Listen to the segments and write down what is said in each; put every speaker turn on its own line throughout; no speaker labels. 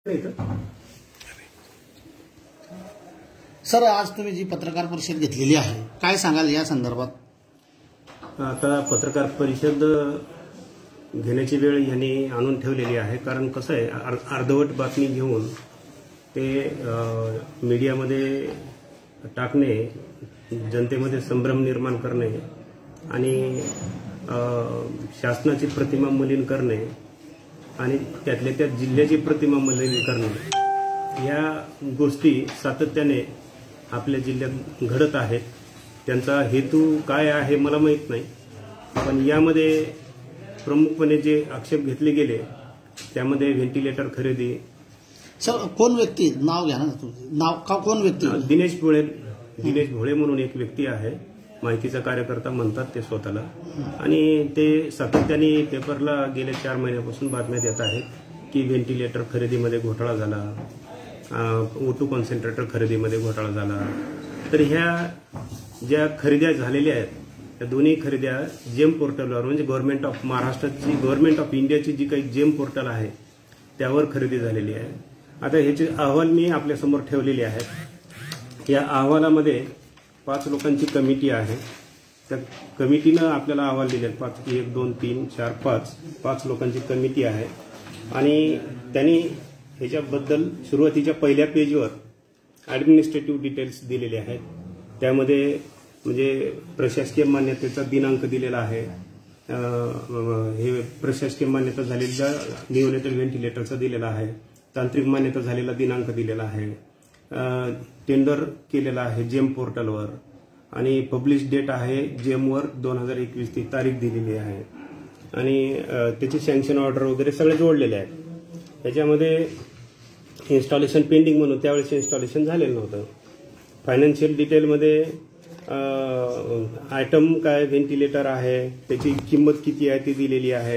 Sir, आज तुम्ही जी पत्रकार परिषद घेतलेली आहे, काय सांगाल या संदर्भात?
आता पत्रकार परिषद घेण्याची वेळ यांनी आणून ठेवलेली आहे. कारण कसं आहे, अर्धवट बातमी घेऊन ते मीडियामध्ये टाकणे, जनतेमध्ये संभ्रम निर्माण करणे आणि शासनाची प्रतिमा मलिन करणे आणि त्यातल्या त्या जिल्ह्याची प्रतिमा मलिन करणे, या गोष्टी सातत्याने आपल्या जिल्ह्यात घडत आहेत. त्यांचा हेतू काय आहे मला माहीत नाही, पण यामध्ये प्रमुखपणे जे आक्षेप घेतले गेले त्यामध्ये व्हेंटिलेटर खरेदी.
सर, कोण व्यक्ती, नाव घ्या ना, नाव का, कोण व्यक्ती?
दिनेश भोळे म्हणून एक व्यक्ती आहे, माहितीचा कार्यकर्ता म्हणतात ते स्वतःला, आणि ते सातत्याने पेपरला गेल्या 4 महिन्यापासून बातम्या देत आहेत की व्हेंटिलेटर खरेदीमध्ये घोटाळा झाला, O2 कॉन्सन्ट्रेटर खरेदीमध्ये घोटाळा झाला. तर ह्या ज्या खरेद्या झालेल्या आहेत त्या दोन्ही खरेद्या जेम पोर्टलवर, म्हणजे गव्हर्नमेंट ऑफ महाराष्ट्राची, गव्हर्नमेंट ऑफ इंडियाची जी काही जेम पोर्टल आहे त्यावर खरेदी झालेली आहे. आता ह्याचे अहवाल मी आपल्यासमोर ठेवलेले आहेत. या अहवालामध्ये 5 लोकांची कमिटी आहे. त्या कमिटीनं आपल्याला अहवाल दिले आहेत. 1, 2, 3, 4, 5 लोकांची कमिटी आहे. आणि त्यांनी ह्याच्याबद्दल सुरुवातीच्या पहिल्या पेजवर ॲडमिनिस्ट्रेटिव्ह डिटेल्स दिलेले आहेत. त्यामध्ये म्हणजे प्रशासकीय मान्यतेचा दिनांक दिलेला आहे, हे प्रशासकीय मान्यता झालेल्या निओनेटल व्हेंटिलेटरचा दिलेला आहे, तांत्रिक मान्यता झालेला दिनांक दिलेला आहे, टेंडर केलेला आहे जेम पोर्टलवर, आणि पब्लिश डेट आहे जेमवर 2021 ती तारीख दिलेली आहे, आणि त्याची सँक्शन ऑर्डर वगैरे सगळे जोडलेले आहेत. त्याच्यामध्ये इन्स्टॉलेशन पेंडिंग म्हणून त्यावेळेस इन्स्टॉलेशन झालेलं नव्हतं. फायनान्शियल डिटेलमध्ये आयटम काय व्हेंटिलेटर आहे, त्याची किंमत किती आहे ती दिलेली आहे,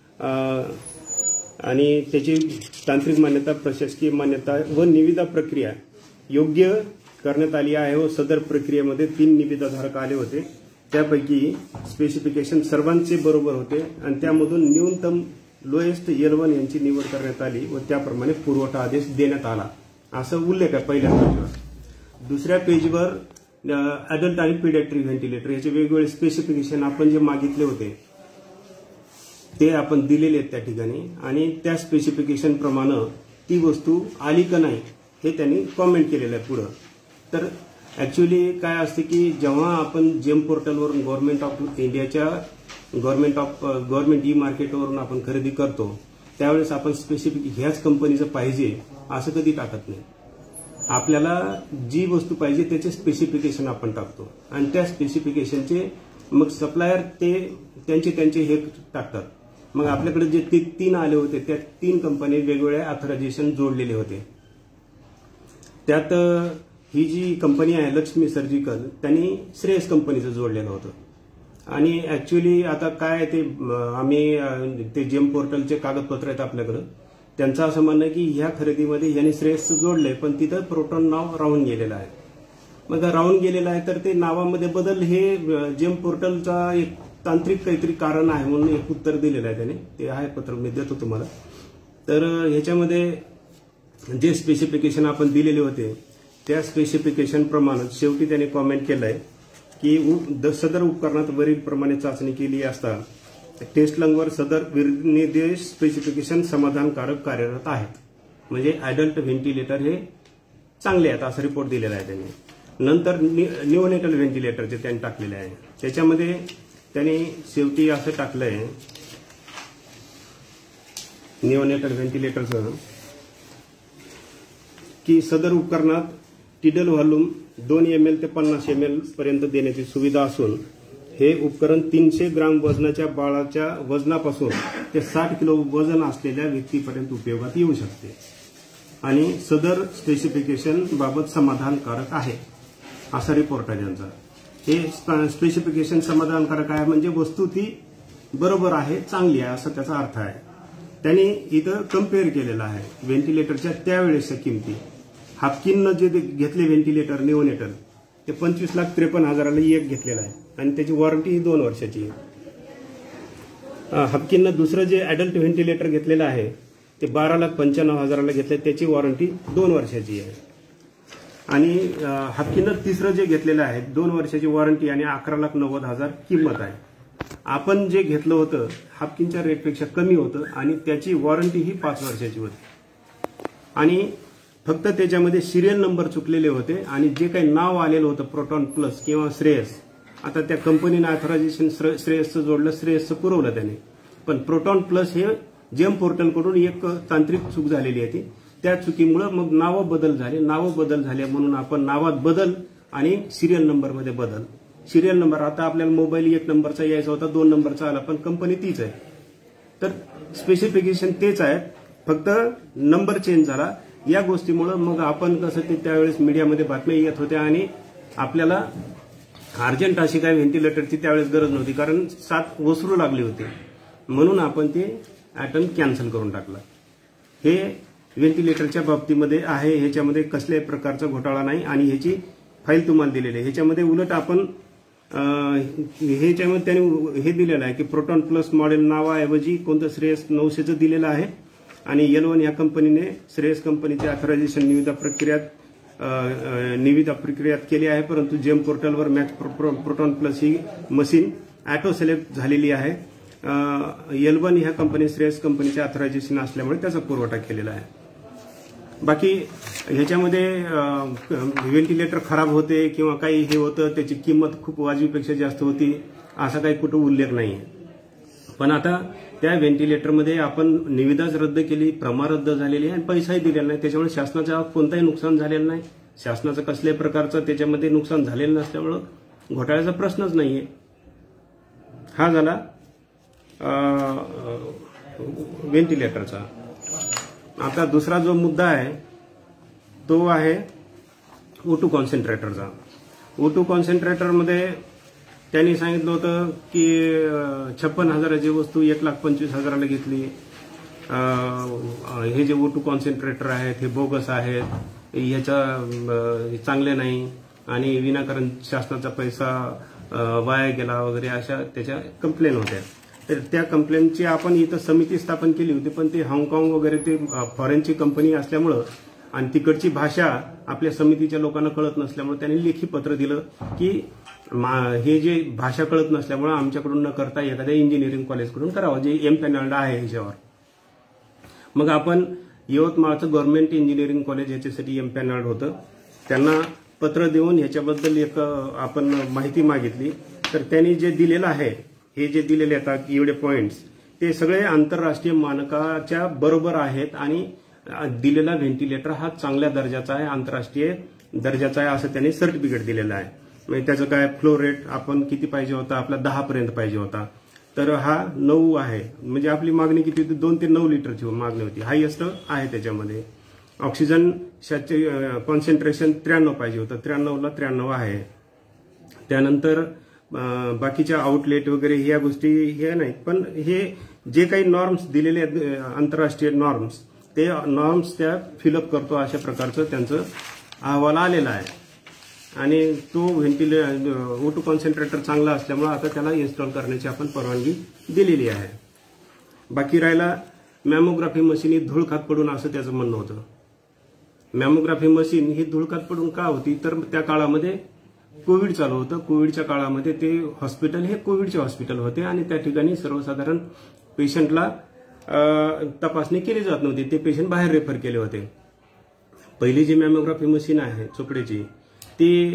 आणि त्याची तांत्रिक मान्यता, प्रशासकीय मान्यता व निविदा प्रक्रिया योग्य करण्यात आली आहे. व सदर प्रक्रियेमध्ये 3 निविदाधारक आले होते. त्यापैकी स्पेसिफिकेशन सर्वांचे बरोबर होते आणि त्यामधून न्यूनतम लोएस्ट L1 यांची निवड करण्यात आली व त्याप्रमाणे पुरवठा आदेश देण्यात आला, असं उल्लेख आहे पहिल्या पेजवर. दुसऱ्या पेजवर अडल्ट आणि पिडियाट्रिक व्हेंटिलेटर याचे वेगवेगळे स्पेसिफिकेशन आपण जे मागितले होते ते आपण दिलेले आहेत त्या ठिकाणी, आणि त्या स्पेसिफिकेशन प्रमाणे ती वस्तू आली का नाही हे त्यांनी कॉमेंट केलेलं आहे पुढं. तर ऍक्च्युअली काय असते की जेव्हा आपण जेम पोर्टलवरून गव्हर्नमेंट ऑफ इंडियाच्या गव्हर्नमेंट ई मार्केटवरून आपण खरेदी करतो त्यावेळेस आपण स्पेसिफिक ह्याच कंपनीचं पाहिजे असं कधी टाकत नाही. आपल्याला जी वस्तू पाहिजे त्याचे स्पेसिफिकेशन आपण टाकतो आणि त्या स्पेसिफिकेशनचे मग सप्लायर ते त्यांचे हे टाकतात. मग आपल्याकडे जे 3 आले होते त्या 3 कंपनी वेगवेगळ्या ऑथरायझेशन जोडलेले होते. त्यात ही जी कंपनी आहे लक्ष्मी सर्जिकल, त्यांनी श्रेयस कंपनीचं जोडलेलं होतं. आणि ऍक्च्युअली आता काय ते आम्ही ते जेम पोर्टलचे कागदपत्र आहेत आपल्याकडं, त्यांचं असं म्हणणं की ह्या खरेदीमध्ये यांनी श्रेयसचं जोडलंय पण तिथं प्रोटॉन नाव राहून गेलेलं आहे. मग राहून गेलेलं आहे तर ते नावामध्ये बदल हे जेम पोर्टलचा एक तांत्रिक काहीतरी कारण आहे म्हणून एक उत्तर दिलेलं आहे त्याने. ते आहे पत्र, मी देतो तुम्हाला. तर ह्याच्यामध्ये जे स्पेसिफिकेशन आपण दिलेले होते त्या स्पेसिफिकेशन प्रमाणे शेवटी त्याने कॉमेंट केलंय की सदर उपकरणात वरील प्रमाणे चाचणी केली असता टेस्ट लंगवर सदर विनिर्देश स्पेसिफिकेशन समाधानकारक कार्यरत आहेत. म्हणजे अडल्ट व्हेंटिलेटर हे चांगले आहेत असा रिपोर्ट दिलेला आहे त्यांनी. नंतर निओनेटल व्हेंटिलेटरचे त्यांनी टाकलेले आहे. त्याच्यामध्ये त्यांनी शेवटी असं टाकलंय निओनेटल व्हेंटिलेटरचं की सदर उपकरणात टिडल व्हॉल्यूम 2 ml ते 50 ml पर्यंत देण्याची सुविधा असून हे उपकरण 300 ग्राम वजनाच्या बाळाच्या वजनापासून ते 60 किलो वजन असलेल्या व्यक्तीपर्यंत उपयोगात येऊ शकते आणि सदर स्पेसिफिकेशन बाबत समाधानकारक आहे असा रिपोर्ट आहे त्यांचा. हे स्पेसिफिकेशन समाधानकारक आहे म्हणजे वस्तू ती बरोबर आहे, चांगली आहे असा त्याचा अर्थ आहे. त्यांनी इथं कम्पेअर केलेला आहे व्हेंटिलेटरच्या त्यावेळेसच्या किमती. हाफकिननं जे घेतले व्हेंटिलेटर निओनेटल ते 25,53,000ला एक घेतलेला आहे आणि त्याची वॉरंटी 2 वर्षाची आहे. हाफकिननं दुसरं जे अडल्ट व्हेंटिलेटर घेतलेलं आहे ते 12,95,000ला घेतले, त्याची वॉरंटी 2 वर्षाची आहे. आणि हाफकिनर तिसरं जे घेतलेलं आहे 2 वर्षाची वॉरंटी आणि 11,90,000 किंमत आहे. आपण जे घेतलं होतं हाफकिनच्या रेटपेक्षा कमी होतं आणि त्याची वॉरंटी ही 5 वर्षाची होती. आणि फक्त त्याच्यामध्ये सिरियल नंबर चुकलेले होते आणि जे काही नाव आलेलं होतं प्रोटॉन प्लस किंवा श्रेयस, आता त्या कंपनीने ऑथरायझेशन श्रेयसचं जोडलं, श्रेयसचं पुरवलं त्याने, पण प्रोटॉन प्लस हे जेम पोर्टलकडून एक तांत्रिक चूक झालेली आहे. त्या चुकीमुळे मग नावं बदल झाले म्हणून आपण नावात बदल आणि सिरियल नंबरमध्ये बदल. सिरियल नंबर आता आपल्याला मोबाईल 1 नंबरचा यायचा होता, 2 नंबरचा आला, पण कंपनी तीच आहे. तर स्पेसिफिकेशन तेच आहे, फक्त नंबर चेंज झाला. या गोष्टीमुळे मग आपण कसं ते त्यावेळेस मीडियामध्ये बातम्या येत होत्या आणि आपल्याला अर्जंट अशी काही व्हेंटिलेटरची त्यावेळेस गरज नव्हती, कारण 7 वसरू लागले होते, म्हणून आपण ते अटेम्प्ट कॅन्सल करून टाकला. हे व्हेंटिलेटरच्या बाबतीमध्ये आहे, ह्याच्यामध्ये कसल्याही प्रकारचा घोटाळा नाही आणि ह्याची फाईल तुम्हाला दिलेली आहे. ह्याच्यामध्ये उलट आपण ह्याच्यामध्ये त्यांनी हे दिलेलं आहे की प्रोटॉन प्लस मॉडेल नावाऐवजी कोणतं श्रेयस 900चं दिलेलं आहे आणि L1 या कंपनीने श्रेयस कंपनीचे ऑथरायझेशन निविदा प्रक्रियात केली आहे, परंतु जेम पोर्टलवर मॅक्स प्रोटॉन प्लस ही मशीन ऑटो सिलेक्ट झालेली आहे. L1 ह्या कंपनी श्रेयस कंपनीचे ऑथरायझेशन असल्यामुळे त्याचा पुरवठा केलेला आहे. बाकी ह्याच्यामध्ये व्हेंटिलेटर खराब होते किंवा काही हे होतं, त्याची किंमत खूप वाजवीपेक्षा जास्त होती असा काही कुठं उल्लेख नाही आहे. पण आता त्या व्हेंटिलेटरमध्ये आपण निविदाच रद्द केली, प्रमा रद्द झालेली आहे आणि पैसाही दिलेला नाही, त्याच्यामुळे शासनाचं कोणताही नुकसान झालेलं नाही. शासनाचं कसल्याही प्रकारचं त्याच्यामध्ये नुकसान झालेलं नसल्यामुळं घोटाळ्याचा प्रश्नच नाहीये. हा झाला व्हेंटिलेटरचा. आता दुसरा जो मुद्दा आहे तो आहे O2 कॉन्सन्ट्रेटरचा. O2 कॉन्सन्ट्रेटरमध्ये त्यांनी सांगितलं होतं की 56,000ची वस्तू 1,25,000ला घेतली. हे जे O2 कॉन्सन्ट्रेटर आहेत हे बोगस आहेत, ह्याचा चांगले नाही आणि विनाकारण शासनाचा पैसा वाया गेला वगैरे अशा त्याच्या कंप्लेन होत्या. तर त्या कंप्लेनची आपण इथं समिती स्थापन केली होती, पण ते हाँगकाँग वगैरे ते फॉरेनची कंपनी असल्यामुळं आणि तिकडची भाषा आपल्या समितीच्या लोकांना कळत नसल्यामुळे त्यांनी लेखी पत्र दिलं की हे जे भाषा कळत नसल्यामुळे आमच्याकडून न करता एखाद्या इंजिनिअरिंग कॉलेजकडून करावं, जे एमपॅनल्ड आहे ह्याच्यावर. मग आपण यवतमाळचं गव्हर्नमेंट इंजिनिअरिंग कॉलेज याच्यासाठी एमपॅनल्ड होतं, त्यांना पत्र देऊन ह्याच्याबद्दल एक आपण माहिती मागितली. तर त्यांनी जे दिलेलं आहे, हे जे दिलेले आहेत एवढे पॉइंट्स, ते सगळे आंतरराष्ट्रीय मानकाच्या बरोबर आहेत आणि दिलेला व्हेंटिलेटर हा चांगल्या दर्जाचा आहे, आंतरराष्ट्रीय दर्जाचा आहे असं त्यांनी सर्टिफिकेट दिलेलं आहे. म्हणजे त्याचं काय फ्लो रेट आपण किती पाहिजे होता, आपला 10 पर्यंत पाहिजे होता, तर हा 9 आहे. म्हणजे आपली मागणी किती होती, 2 ते 9 लिटरची मागणी होती, हायएस्ट आहे त्याच्यामध्ये. ऑक्सिजन कॉन्सन्ट्रेशन 93 पाहिजे होतं, 93ला 93 आहे. त्यानंतर बाकीच्या आउटलेट वगैरे ह्या गोष्टी हे नाहीत, पण हे जे काही नॉर्म्स दिलेले आहेत आंतरराष्ट्रीय नॉर्म्स, ते नॉर्म्स त्या फिलअप करतो अशा प्रकारचं त्यांचं अहवाल आलेला आहे. आणि तो O2 कॉन्सन्ट्रेटर चांगला असल्यामुळे आता त्याला इन्स्टॉल करण्याची आपण परवानगी दिलेली आहे. बाकी राहिला मॅमोग्राफी मशीन ही धूळखात पडून असं त्याचं म्हणणं होतं. मॅमोग्राफी मशीन ही धूळखात पडून का होती, तर त्या काळामध्ये कोविड चालू होतं. कोविडच्या काळामध्ये ते हॉस्पिटल हे कोविडचे हॉस्पिटल होते आणि त्या ठिकाणी सर्वसाधारण पेशंटला तपासणी केली जात नव्हती, ते पेशंट बाहेर रेफर केले होते. पहिली जी मॅमोग्राफी मशीन आहे चोपडेची, ती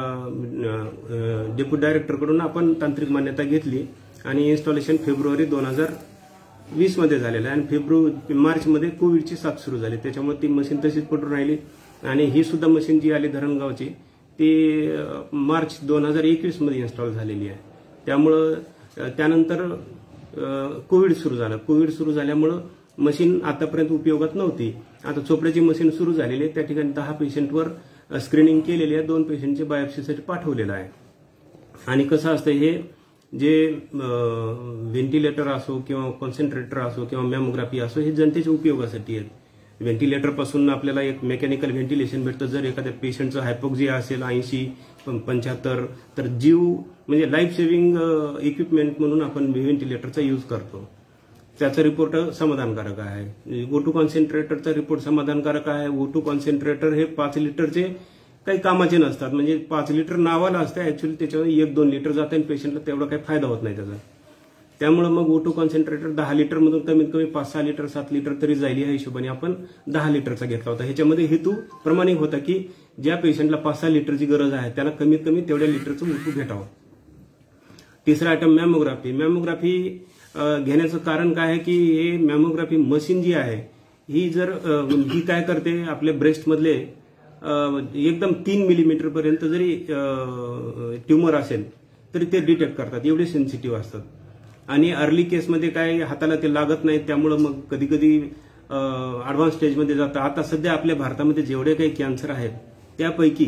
डेप्युटी डायरेक्टरकडून आपण तांत्रिक मान्यता घेतली आणि इन्स्टॉलेशन फेब्रुवारी 2020 मध्ये झालेलं आहे आणि मार्चमध्ये कोविडची साथ सुरू झाली, त्याच्यामुळे ती मशीन तशीच पडून राहिली. आणि ही सुद्धा मशीन जी आली धरणगावची ती मार्च 2021 मध्ये इन्स्टॉल झालेली आहे. त्यामुळं त्यानंतर कोविड सुरू झालं. कोविड सुरू झाल्यामुळं मशीन आतापर्यंत उपयोगात नव्हती. आता चोपड्याची मशीन सुरू झालेली आहे, त्या ठिकाणी 10 पेशंटवर स्क्रीनिंग केलेली आहे, 2 पेशंटचे बायोप्सीसाठी पाठवलेलं आहे. आणि कसं असतं, हे जे व्हेंटिलेटर असो किंवा कॉन्सन्ट्रेटर असो किंवा मॅमोग्राफी असो, हे जनतेच्या उपयोगासाठी आहेत. व्हेंटिलेटर पासून आपल्याला एक मेकॅनिकल व्हेंटिलेशन भेटतं. जर एखाद्या पेशंटचं हायपोक्सिया असेल 80-75, तर जीव म्हणजे लाईफ सेव्हिंग इक्विपमेंट म्हणून आपण व्हेंटिलेटरचा यूज करतो. त्याचा रिपोर्ट समाधानकारक आहे. O2 कॉन्सन्ट्रेटरचा रिपोर्ट समाधानकारक आहे. O2 कॉन्सन्ट्रेटर हे 5 लिटरचे काही कामाचे नसतात, म्हणजे 5 लिटर नावाला असते, ऍक्च्युअली त्याच्यावर 1-2 लिटर जाते आणि पेशंटला तेवढा काही फायदा होत नाही त्याचा. त्यामुळे मग O2 कॉन्सन्ट्रेटर 10 लिटर मधून कमीत कमी 5-6 लिटर 7 लिटर तरी जाईल या हिशोबाने आपण 10 लिटरचा घेतला होता. ह्याच्यामध्ये हेतू प्रामाणिक होता की ज्या पेशंटला 5-6 लिटरची गरज आहे त्याला कमीत कमी तेवढ्या लिटरचं O2 भेटावं. तिसरा आयटम मॅमोग्राफी. मॅमोग्राफी घेण्याचं कारण काय आहे की हे मॅमोग्राफी मशीन जी आहे ही काय करते, आपल्या ब्रेस्टमधले एकदम 3 मिलीमीटर पर्यंत जरी ट्युमर असेल तरी ते डिटेक्ट करतात, एवढे सेन्सिटिव्ह असतात. आणि अर्ली केसमध्ये काय हाताला ते लागत नाही, त्यामुळे मग कधी कधी ऍडव्हान्स स्टेजमध्ये जातं. आता सध्या आपल्या भारतामध्ये जेवढे काही कॅन्सर आहेत त्यापैकी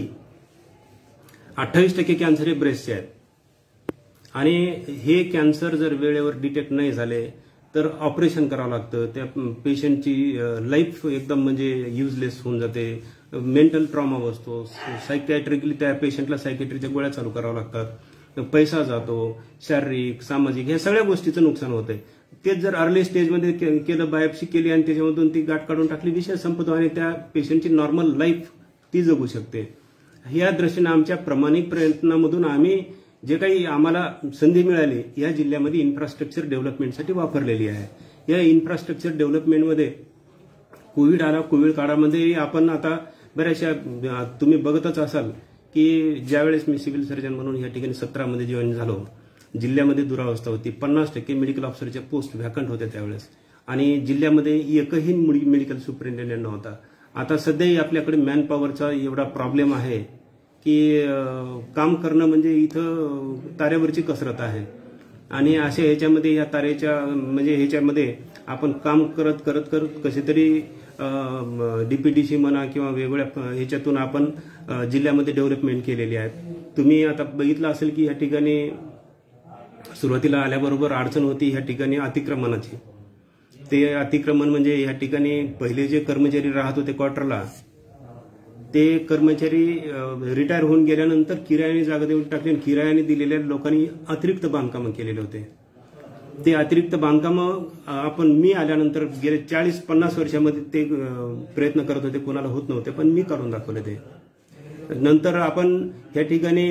28% कॅन्सर हे ब्रेस्टचे आहेत. आणि हे कॅन्सर जर वेळेवर डिटेक्ट नाही झाले तर ऑपरेशन करावं लागतं. त्या पेशंटची लाईफ एकदम म्हणजे युजलेस होऊन जाते. मेंटल ट्रॉमा बसतो. सायकॅट्रिकली त्या पेशंटला सायकॅट्रीच्या गोळ्या चालू कराव्या लागतात. पैसा जातो, शारीरिक, सामाजिक, ह्या सगळ्या गोष्टीचं नुकसान होतंय. तेच जर अर्ली स्टेजमध्ये केलं, बायोप्सी केली आणि त्याच्यामधून ती गाठ काढून टाकली, विषय संपतो आणि त्या पेशंटची नॉर्मल लाईफ ती जगू शकते. या दृष्टीने आमच्या प्रामाणिक प्रयत्नामधून आम्ही जे काही आम्हाला संधी मिळाली या जिल्ह्यामध्ये इन्फ्रास्ट्रक्चर डेव्हलपमेंटसाठी वापरलेली आहे. या इन्फ्रास्ट्रक्चर डेव्हलपमेंटमध्ये कोविड आला, कोविड काळामध्ये आपण आता बऱ्याचशा तुम्ही बघतच असाल की ज्यावेळेस मी सिव्हिल सर्जन म्हणून या ठिकाणी 17 मध्ये जॉईन झालो, जिल्ह्यामध्ये दुरावस्था होती. 50% मेडिकल ऑफिसरच्या पोस्ट व्हॅकंट होत्या त्यावेळेस, आणि जिल्ह्यामध्ये एकही मेडिकल सुपरिटेंडेंट नव्हता. आता सध्याही आपल्याकडे मॅन पॉवरचा एवढा प्रॉब्लेम आहे की काम करणं म्हणजे इथं तारेवरची कसरत आहे. आणि अशा ह्याच्यामध्ये या तारेच्या म्हणजे ह्याच्यामध्ये आपण काम करत करत करत कसे तरी डीपीडीसी म्हणा किंवा वेगवेगळ्या ह्याच्यातून आपण जिल्ह्यामध्ये डेव्हलपमेंट केलेली आहे. तुम्ही आता बघितलं असेल की या ठिकाणी सुरुवातीला आल्याबरोबर अडचण होती ह्या ठिकाणी अतिक्रमणाची. ते अतिक्रमण म्हणजे या ठिकाणी पहिले जे कर्मचारी राहत होते क्वार्टरला, ते कर्मचारी रिटायर होऊन गेल्यानंतर किरायाने जागा देऊन टाकली आणि किरायाने दिलेल्या लोकांनी अतिरिक्त बांधकामं केलेले होते. ते अतिरिक्त बांधकामं मी आल्यानंतर गेले 40-50 वर्षामध्ये ते प्रयत्न करत होते, कोणाला होत नव्हते, पण मी करून दाखवले ते. नंतर आपण ह्या ठिकाणी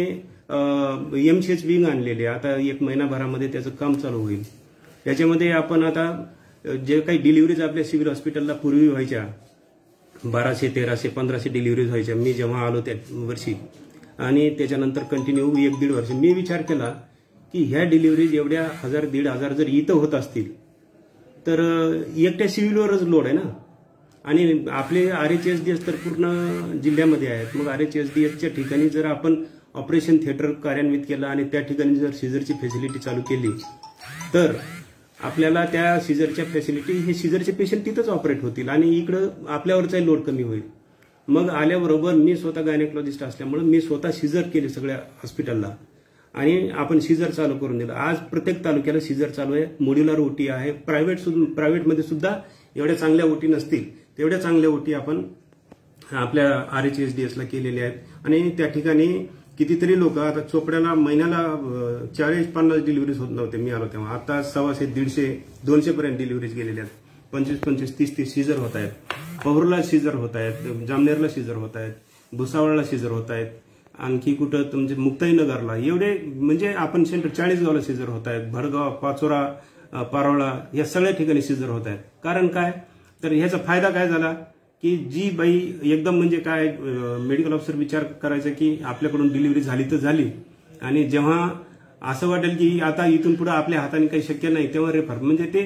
MCH विंग आणलेले, आता 1 महिनाभरामध्ये त्याचं काम चालू होईल. त्याच्यामध्ये आपण आता जे काही डिलिव्हरीज आपल्या सिव्हिल हॉस्पिटलला पूर्वी व्हायच्या 1200, 1300, 1500 डिलिव्हरीज व्हायच्या मी जेव्हा आलो त्या वर्षी, आणि त्याच्यानंतर कंटिन्यू 1-1.5 वर्ष मी विचार केला की ह्या डिलिव्हरीज एवढ्या 1000-1500 जर इथं होत असतील तर एकट्या सिव्हिलवरच लोड आहे ना. आणि आपले RHSDS तर पूर्ण जिल्ह्यामध्ये आहेत. मग RHSDSच्या ठिकाणी जर आपण ऑपरेशन थिएटर कार्यान्वित केलं आणि त्या ठिकाणी जर सीझरची फॅसिलिटी चालू केली तर आपल्याला त्या सीझरच्या फॅसिलिटी हे सीझरचे पेशंट तिथंच ऑपरेट होतील आणि इकडं आपल्यावरचाही लोड कमी होईल. मग आल्याबरोबर मी स्वतः गायनेकोलॉजिस्ट असल्यामुळे मी स्वतः सीझर केले सगळ्या हॉस्पिटलला आणि आपण सीझर चालू करून दिलं. आज प्रत्येक तालुक्याला सीझर चालू आहे. मॉड्युलर ओटी आहे. प्रायव्हेटमध्ये सुद्धा एवढ्या चांगल्या ओटी नसतील तेवढ्या चांगल्या ओटी आपण आपल्या RHSDSला केलेल्या आहेत. आणि त्या ठिकाणी कितीतरी लोक आता चोपड्याला महिन्याला 40-50 डिलिव्हरीज होत नव्हते मी आलो तेव्हा. आता 100, 150, 200 पर्यंत डिलिव्हरीज गेलेल्या आहेत. 25, 30 सीझर होत आहेत. पवरला सीझर होत आहेत. जामनेरला सीझर होत आहेत. भुसावळला सीझर होत आहेत. आणखी कुठं तुमचे मुक्ताईनगरला एवढे म्हणजे आपण सेंटर 40गावला सीझर होत आहेत. भडगाव, पाचोरा, पारोळा या सगळ्या ठिकाणी सीझर होत आहेत. कारण काय तर ह्याचा फायदा काय झाला की जी बाई एकदम म्हणजे काय मेडिकल ऑफिसर विचार करायचा की आपल्याकडून डिलिव्हरी झाली तर झाली, आणि जेव्हा असं वाटेल की आता इथून पुढे आपल्या हाताने काही शक्य नाही तेव्हा रेफर, म्हणजे ते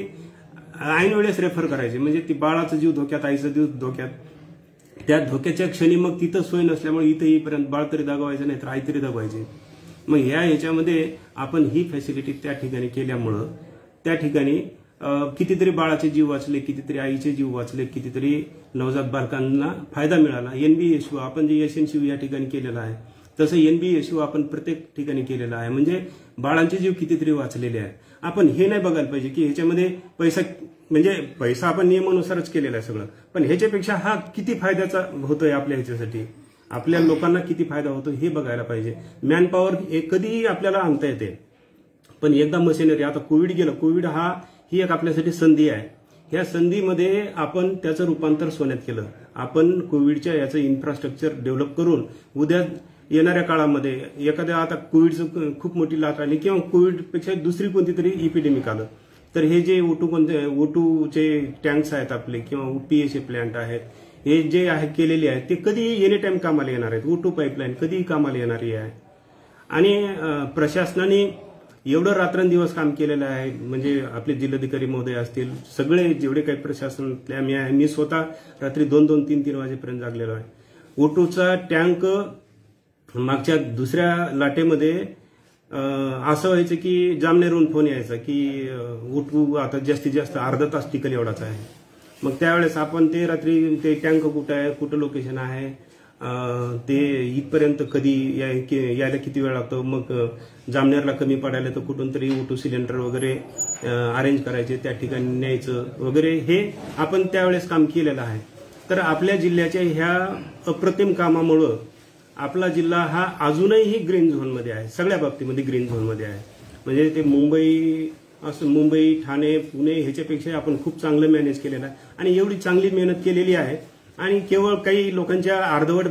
ऐन वेळेस रेफर करायचे. म्हणजे ती बाळाचा जीव धोक्यात, आईचा जीव धोक्यात. त्या धोक्याच्या क्षणी मग तिथं सोय नसल्यामुळे इथं येईपर्यंत बाळ तरी दगवायचं नाही तर आई तरी दगवायची. मग ह्याच्यामध्ये आपण ही फॅसिलिटी त्या ठिकाणी केल्यामुळं त्या ठिकाणी कितीतरी बाळाचे जीव वाचले, कितीतरी आईचे जीव वाचले, कितीतरी नवजात बालकांना फायदा मिळाला. NBSU आपण जे SNCU या ठिकाणी केलेलं आहे तसं NBSU आपण प्रत्येक ठिकाणी केलेलं आहे. म्हणजे बाळांचे जीव कितीतरी वाचलेले आहे. आपण हे नाही बघायला पाहिजे की ह्याच्यामध्ये पैसा आपण नियमानुसारच केलेला आहे सगळं, पण ह्याच्यापेक्षा हा किती फायद्याचा होतोय आपल्या ह्याच्यासाठी, आपल्या लोकांना किती फायदा होतो हे बघायला पाहिजे. मॅनपॉवर कधीही आपल्याला आणता येते, पण एकदा मशिनरी, आता कोविड गेलं, कोविड हा ही एक आपल्यासाठी संधी आहे. या संधीमध्ये आपण त्याचं रूपांतर सोन्यात केलं. आपण कोविडच्या याचं इन्फ्रास्ट्रक्चर डेव्हलप करून उद्या येणाऱ्या काळामध्ये एखाद्या आता कोविडचं खूप मोठी लाट आली किंवा कोविडपेक्षा दुसरी कोणती तरी इपिडेमिक आलं तर हे जे O2चे टँक्स आहेत आपले किंवा PHA प्लांट आहेत हे जे आहे केलेले आहेत ते कधी एनी टाइम कामाला येणार आहेत. O2 पाईपलाईन कधीही कामाला येणारी आहे. आणि प्रशासनाने एवढं रात्रंदिवस काम केलेलं आहे. म्हणजे आपले जिल्हाधिकारी महोदय असतील सगळे जेवढे काही प्रशासनातले आम्ही आहे मी स्वतः रात्री 2-2, 3-3 वाजेपर्यंत जागलेलो आहे. O2चा टँक मागच्या दुसऱ्या लाटेमध्ये असं व्हायचं की जामनेरहून फोन यायचा की O2 आता जास्तीत जास्त अर्धा तास टिकल एवढाच आहे. मग त्यावेळेस आपण ते रात्री ते टँक कुठं आहे कुठं लोकेशन आहे ते इथपर्यंत कधी यायला किती वेळ लागतो मग जामनेरला कमी पडायला तर कुठून तरी O2 सिलेंडर वगैरे अरेंज करायचे त्या ठिकाणी न्यायचं वगैरे हे आपण त्यावेळेस काम केलेलं आहे. तर आपल्या जिल्ह्याच्या ह्या अप्रतिम कामामुळं आपला जिल्हा हा अजूनही ग्रीन झोनमध्ये आहे. सगळ्या बाबतीमध्ये ग्रीन झोनमध्ये आहे. म्हणजे ते मुंबई ठाणे पुणे ह्याच्यापेक्षा आपण खूप चांगलं मॅनेज केलेलं आहे. आणि एवढी चांगली मेहनत केलेली आहे आणि केवळ काही लोकांच्या अर्धवट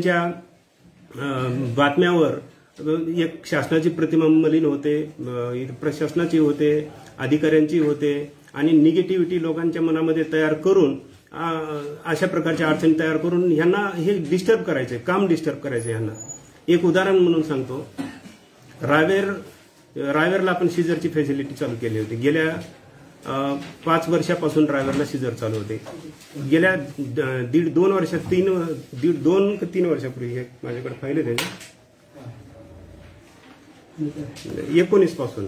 बातम्यावर एक शासनाची प्रतिमा मलिन होते, प्रशासनाची होते, अधिकाऱ्यांची होते आणि निगेटिव्हिटी लोकांच्या मनामध्ये तयार करून अशा प्रकारच्या अडचणी तयार करून ह्यांना हे डिस्टर्ब करायचे, काम डिस्टर्ब करायचे ह्यांना. एक उदाहरण म्हणून सांगतो. रावेरला आपण सिजरची फॅसिलिटी चालू केली होती. गेल्या 5 वर्षापासून रावेरला सिजर चालू होते. गेल्या 2 वर्षात 2 वर्षापूर्वी माझ्याकडे फाईल आहे 19 पासून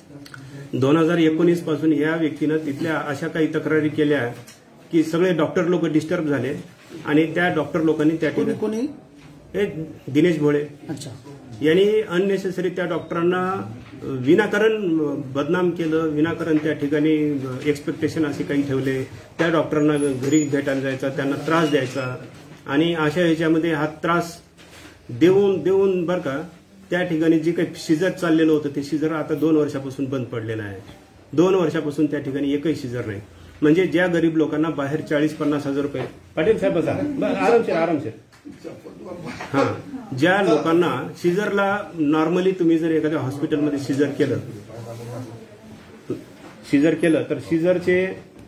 2019 पासून या व्यक्तीनं तिथल्या अशा काही तक्रारी केल्या की सगळे डॉक्टर लोक डिस्टर्ब झाले आणि त्या डॉक्टर लोकांनी त्या ठिकाणी हे दिनेश भोळे यांनी अननेसेसरी त्या डॉक्टरांना विनाकारण बदनाम केलं, विनाकारण त्या ठिकाणी एक्सपेक्टेशन असे काही ठेवले. त्या डॉक्टरांना घरी भेटायला जायचा, त्यांना त्रास द्यायचा आणि अशा ह्याच्यामध्ये हा त्रास देऊन बरं का त्या ठिकाणी जे काही सिजर चाललेलं होतं ते सिजर आता 2 वर्षापासून बंद पडलेलं आहे. 2 वर्षापासून त्या ठिकाणी एकही सिजर नाही. म्हणजे ज्या गरीब लोकांना बाहेर 40-50 हजार रुपये पाटील साहेब बसा आरामशीर हा ज्या लोकांना सिजरला नॉर्मली तुम्ही जर एखाद्या हॉस्पिटलमध्ये सिजर केलं तर सिजरचे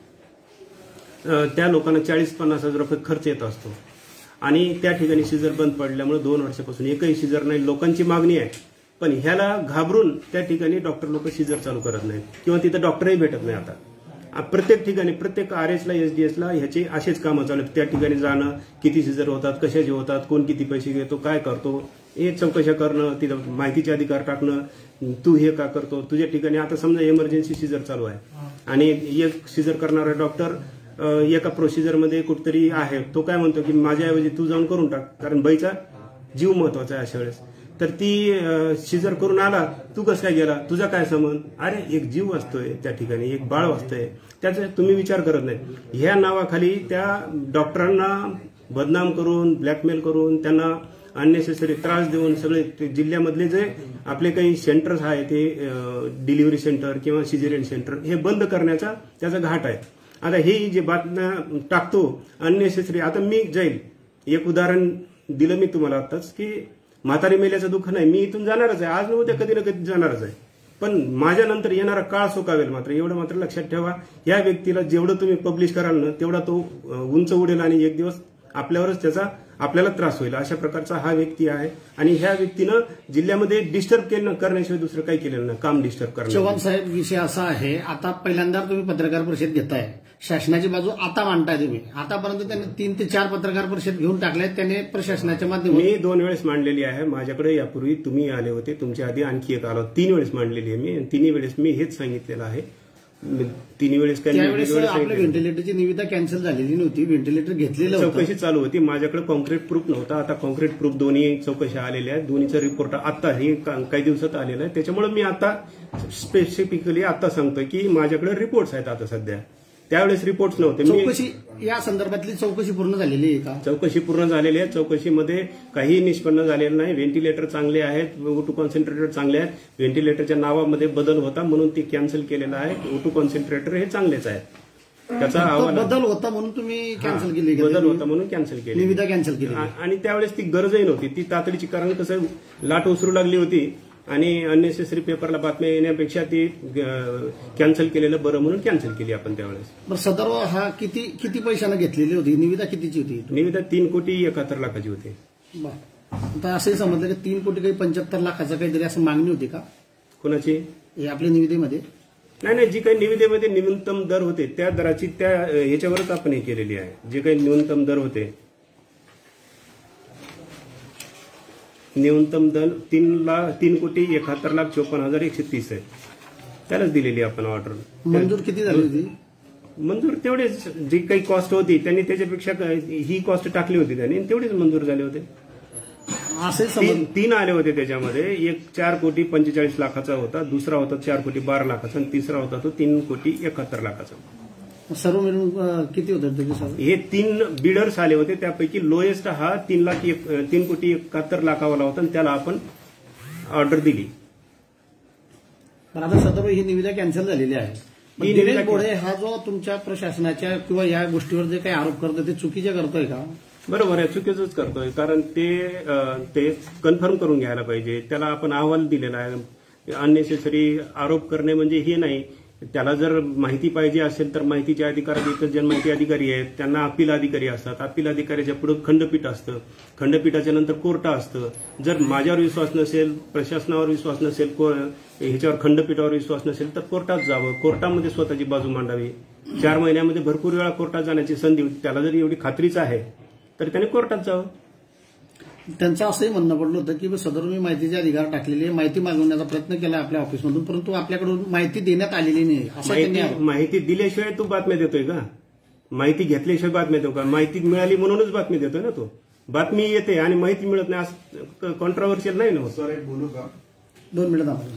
त्या लोकांना 40-50 हजार रुपये खर्च येत असतो आणि त्या ठिकाणी सिजर बंद पडल्यामुळे 2 वर्षापासून एकही सिजर नाही. लोकांची मागणी आहे पण ह्याला घाबरून त्या ठिकाणी डॉक्टर लोक सिजर चालू करत नाहीत किंवा तिथं डॉक्टरही भेटत नाही. आता प्रत्येक ठिकाणी प्रत्येक RHला SDS ला ह्याचे असेच कामं चालू आहेत. त्या ठिकाणी जाणं, किती सिजर होतात, कशाचे होतात, कोण किती पैसे घेतो, काय करतो हे चौकशा करणं, तिथं माहितीचे अधिकार टाकणं, तू हे का करतो. तुझ्या ठिकाणी आता समजा इमर्जन्सी सिजर चालू आहे आणि एक सिजर करणारा डॉक्टर एका प्रोसिजरमध्ये कुठतरी आहे, तो काय म्हणतो की माझ्याऐवजी तू जाऊन करून टाक, कारण बाईचा जीव महत्वाचा आहे अशा वेळेस. तर ती सिजर करून आला, तू कसं काय गेला, तुझा काय संबंध. अरे एक जीव असतोय त्या ठिकाणी, एक बाळ वाचतंय, त्याचा तुम्ही विचार करत नाही. ह्या नावाखाली त्या डॉक्टरांना बदनाम करून, ब्लॅकमेल करून, त्यांना अननेसेसरी त्रास देऊन सगळे जिल्ह्यामधले जे आपले काही सेंटर्स आहेत ते डिलिव्हरी सेंटर किंवा सिझेरियन सेंटर हे बंद करण्याचा त्याचा घाट आहे. आता हे जे बातम्या टाकतो अननेसेसरी, आता मी जाईल, एक उदाहरण दिलं मी तुम्हाला आताच की म्हातारी मेल्याचं दुःख नाही, मी इथून जाणारच आहे, आज न उद्या कधी ना कधी जाणारच आहे, पण माझ्या नंतर येणारा काळ सोकावेल. मात्र एवढं मात्र लक्षात ठेवा, या व्यक्तीला जेवढं तुम्ही पब्लिश कराल ना तेवढा तो उंच उडेल आणि एक दिवस आपल्यावरच त्याचा आपल्याला त्रास होईल. अशा प्रकारचा हा व्यक्ती आहे आणि ह्या व्यक्तीनं जिल्ह्यामध्ये डिस्टर्ब करण्याशिवाय दुसरं काही केलेलं नाही, काम डिस्टर्ब करणं.
चव्हाण साहेब, विषय असा आहे, आता पहिल्यांदा तुम्ही पत्रकार परिषद घेताय, शासनाची बाजू आता मांडताय तुम्ही. आतापर्यंत त्यांनी 3 ते 4 पत्रकार परिषद घेऊन टाकल्या, त्याने प्रशासनाच्या माध्यमातून.
मी 2 वेळेस मांडलेली आहे. माझ्याकडे यापूर्वी तुम्ही आले होते, तुमच्या आधी आणखी एक आलो, 3 वेळेस मांडलेली आहे मी. 3 वेळेस मी हेच सांगितलेलं आहे. 3 वेळेस
त्यावेळेस आपल्या व्हेंटिलेटरची निविदा कॅन्सल झालेली नव्हती, व्हेंटिलेटर घेतलेलं होतं,
चौकशी चालू होती. माझ्याकडे कॉन्क्रीट प्रूफ नव्हता. आता कॉन्क्रीट प्रूफ दोन्ही चौकशा आलेल्या आहेत, दोन्हीचा रिपोर्ट आता हे काही दिवसात आलेला आहे. त्याच्यामुळे मी आता स्पेसिफिकली आता सांगतोय की माझ्याकडे रिपोर्ट्स आहेत आता सध्या, त्यावेळेस रिपोर्ट्स नव्हते.
चौकशी या संदर्भातली चौकशी पूर्ण झालेली आहे का?
चौकशी पूर्ण झालेली आहे. चौकशीमध्ये काही निष्पन्न झालेलं नाही. व्हेंटिलेटर चांगले आहेत, O2 कॉन्सन्ट्रेटर चांगले आहेत. व्हेंटिलेटरच्या नावामध्ये बदल होता म्हणून ते कॅन्सल केलेलं आहे. O2 कॉन्सन्ट्रेटर हे चांगलेच आहेत. त्याचा अहवाल
बदल होता म्हणून तुम्ही कॅन्सल केली?
बदल होता म्हणून कॅन्सल केली,
निविदा कॅन्सल केली.
आणि त्यावेळेस ती गरजही नव्हती ती तातडीची, कारण कसं लाट ओसरू लागली होती आणि अननेसेसरी पेपरला बातम्या येण्यापेक्षा ती कॅन्सल केलेलं बरं म्हणून कॅन्सल केली आपण त्यावेळेस.
बरं, सदर हा किती पैशानं घेतलेली होती निविदा? कितीची होती
निविदा? 3,71,00,000 होती.
बरं, आता असंही समजलं की 3,75,00,000 काहीतरी असं मागणी होती का
कोणाची?
हे आपल्या निविदेमध्ये?
नाही, जी काही निविदेमध्ये न्यूनतम दर होते त्या दराची त्या ह्याच्यावरच आपण हे केलेली आहे. जे काही न्यूनतम दर होते, न्यूनतम दर 3,71,54,130 आहे, त्यालाच दिलेली आपण ऑर्डर.
मंजूर किती झाली होती?
मंजूर तेवढेच, जी काही कॉस्ट होती त्यांनी त्याच्यापेक्षा ही कॉस्ट टाकली होती त्यांनी, तेवढेच मंजूर झाले होते.
असे समज
3 आले होते त्याच्यामध्ये. एक 4,45,00,000 होता, दुसरा होता 4,12,00,000 आणि तिसरा होता तो 3,71,00,000.
सर्व मिळून किती होतं त्याचे सर्व?
हे 3 बिडर्स आले होते, त्यापैकी लोएस्ट हा 3,71,00,000 होता आणि त्याला आपण ऑर्डर दिली.
पण आता सदर ही निविदा कॅन्सल झालेली आहे. दिनेश बोडे हा जो तुमच्या प्रशासनाच्या किंवा या गोष्टीवर जे काही आरोप करतो ते चुकीचे करतोय का?
बरोबर आहे, चुकीचंच करतोय. कारण ते कन्फर्म करून घ्यायला पाहिजे. त्याला आपण अहवाल दिलेला आहे. अननेसेसरी आरोप करणे म्हणजे हे नाही. त्याला जर माहिती पाहिजे असेल तर माहितीच्या अधिकारात इतर जनमाहिती अधिकारी आहेत, त्यांना अपील अधिकारी असतात. अपील अधिकाऱ्याच्या पुढे खंडपीठ असतं, खंडपीठाच्या नंतर कोर्ट असतं. जर माझ्यावर विश्वास नसेल, प्रशासनावर विश्वास नसेल, ह्याच्यावर खंडपीठावर विश्वास नसेल तर कोर्टात जावं, कोर्टामध्ये स्वतःची बाजू मांडावी. 4 महिन्यामध्ये भरपूर वेळा कोर्टात जाण्याची संधी, त्याला जर एवढी खात्रीच आहे तर त्याने कोर्टात जावं.
त्यांचं असंही म्हणणं पडलं होतं की सदर मी माहितीचे अधिकार टाकलेली आहे, माहिती मागवण्याचा प्रयत्न केला आपल्या ऑफिसमधून, परंतु आपल्याकडून माहिती देण्यात आलेली नाही असं.
माहिती दिल्याशिवाय तू बातम्या देतोय का? माहिती घेतल्याशिवाय बातम्या देतो का? माहिती मिळाली म्हणूनच बातमी देतोय ना तो. बातमी येते आणि माहिती मिळत नाही असं कॉन्ट्रोवर्शियल नाही ना.
सर एक बोलू का?
2 मिनिट आपण